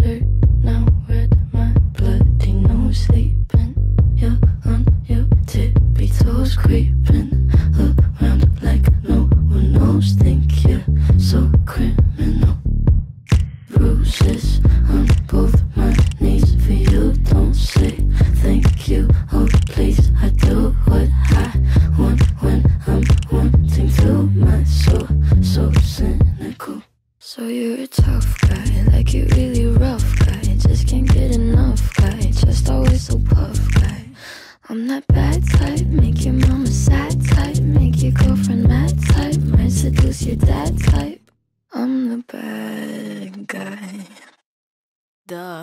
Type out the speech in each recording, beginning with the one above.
alert now, red my bloody nose sleeping. You're on your tippy toes, creeping around like no one knows. Think you're so criminal. Bruises on both my knees for you. Don't say thank you, oh please. I do what I want when I'm wanting to. My soul so cynical. So you're a tough guy, like you really rough guy. Just can't get enough guy, just always so puff guy. I'm that bad type, make your mama sad type, make your girlfriend mad type, might seduce your dad type. I'm the bad guy. Duh.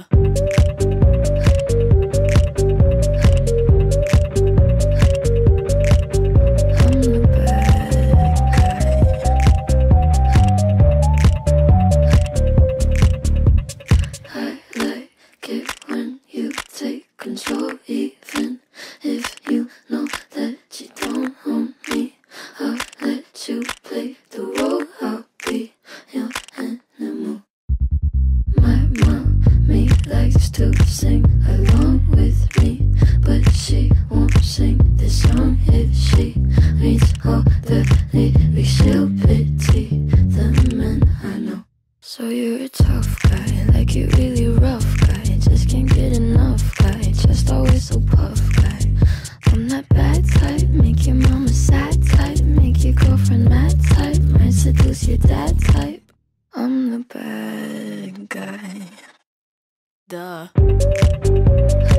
Control, even if you know that you don't own me. I'll let you play the role, I'll be your animal. My mommy likes to sing along with me, but she won't sing this song if she reads all the lyrics. She'll pity the men I know. So you're a tough guy, like you really rough guy. Just can't get enough guy, just always so puff guy. I'm that bad type, make your mama sad type, make your girlfriend mad type, might seduce your dad type. I'm the bad guy. Duh.